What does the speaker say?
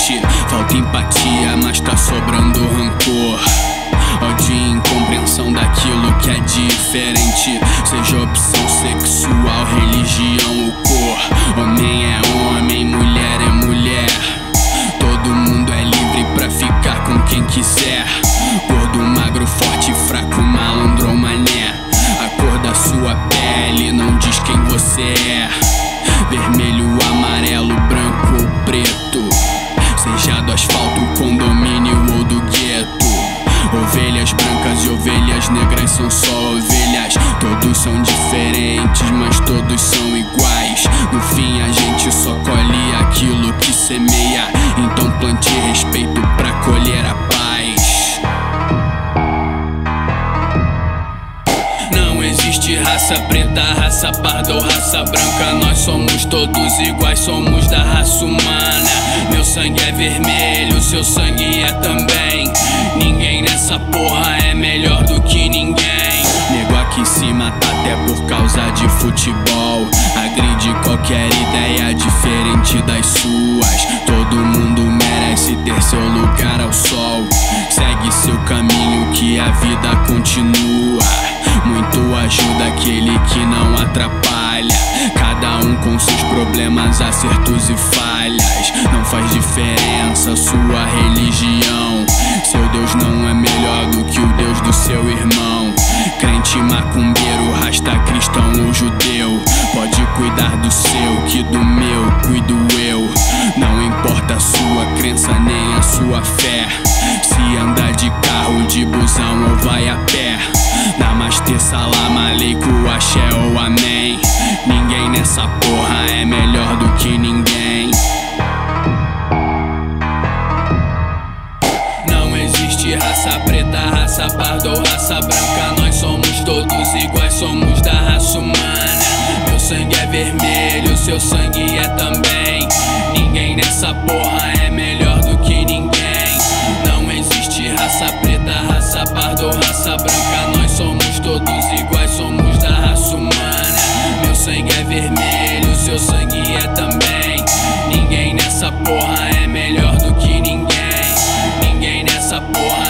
diferente. Falta empatia, mas tá sobrando rancor. Ódio e incompreensão daquilo que é diferente. Seja opção sexual, religião ou cor. Homem é homem, mulher é mulher. Todo mundo é livre pra ficar com quem quiser. Gordo, magro, forte, fraco, malandro ou mané. A cor da sua pele não diz quem você é. Vermelho, amarelo, branco ou preto. Seja do asfalto, condomínio ou do gueto. Ovelhas brancas e ovelhas negras são só ovelhas. Todos são diferentes, mas todos são iguais. No fim a gente só colhe aquilo que semeia. Então plante respeito pra colher a paz. Não existe raça preta, raça parda ou raça branca. Nós somos todos iguais, somos da raça humana. Meu sangue é vermelho, seu sangue é também. Ninguém nessa porra é melhor do que ninguém. Nego aqui se mata até por causa de futebol. Agride qualquer ideia diferente das suas. Todo mundo merece ter seu lugar ao sol. Segue seu caminho que a vida continua. Muito ajuda aquele que não atrapalha. Cada um com seus problemas, acertos e falhas. Não faz diferença sua religião. Seu Deus não é melhor do que o Deus do seu irmão. Crente, macumbeiro, rasta, cristão ou judeu. Pode cuidar do seu, que do meu cuido eu. Não importa a sua crença nem a sua fé. Se andar de carro, de busão ou vai a pé. Namastê, salam aleikum, axé ou amém. Ninguém nessa porra é melhor do que ninguém. Não existe raça preta, raça parda ou raça branca. Nós somos todos iguais, somos da raça humana. Meu sangue é vermelho, seu sangue é também. Ninguém nessa porra é melhor do que ninguém. Não existe raça preta, raça parda ou raça branca. Nós somos todos iguais, somos da raça humana. Meu sangue é vermelho, seu sangue é também. Ninguém nessa porra é melhor do que ninguém. Ninguém nessa porra